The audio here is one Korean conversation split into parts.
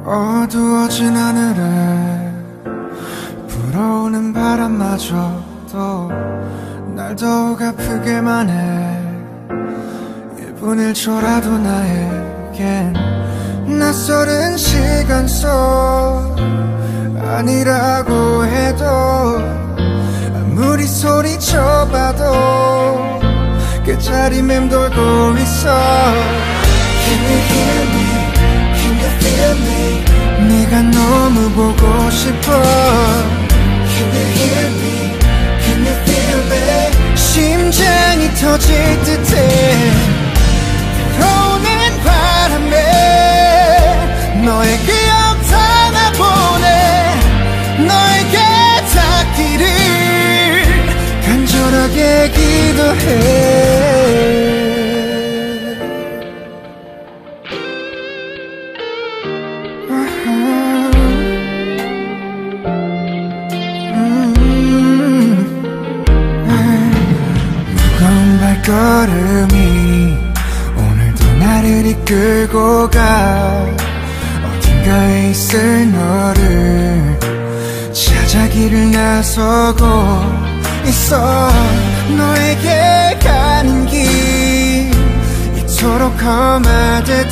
어두워진 하늘에 불어오는 바람마저도 날 더욱 아프게만 해. 1분 1초라도 나에겐 낯설은 시간 속 아니라고 해도 아무리 소리쳐봐도 끝자리 맴돌고 있어. Can you hear me? Can you feel me? 네가 너무 보고 싶어. Can you hear me? Can you feel me? 심장이 터질 듯해. 불어오는 바람에 너의 기억 담아보내. 너에게 닿기를 간절하게 기도해. 무거운 발걸음이 오늘도 나를 이끌고 가. 어딘가에 있을 너를 찾아 길을 나서고 있어. 너에게 가는 길 이토록 험하대도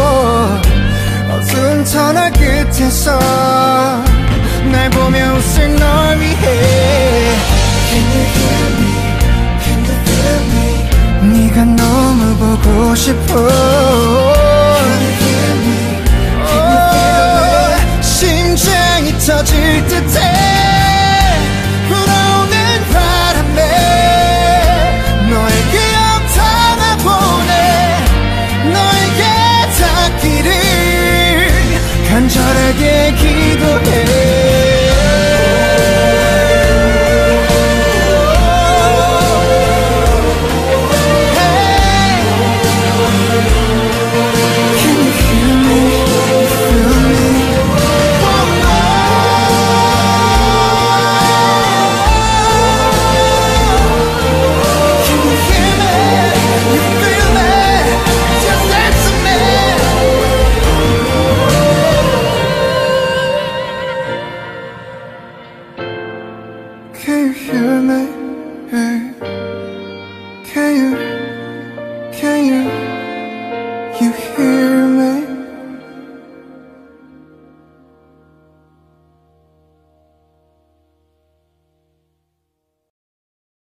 어두운 터널 끝에서 날 보며 웃을 널 위해. Can you hear me? Can you feel me? 네가 너무 보고 싶어. Can you hear me? Can you feel me? 심장이 터질 듯해. 불어오는 바람에 너의 기억 담아보내. 너에게 닿기를 간절하게 기도해. Can you hear me? Hey. Can you?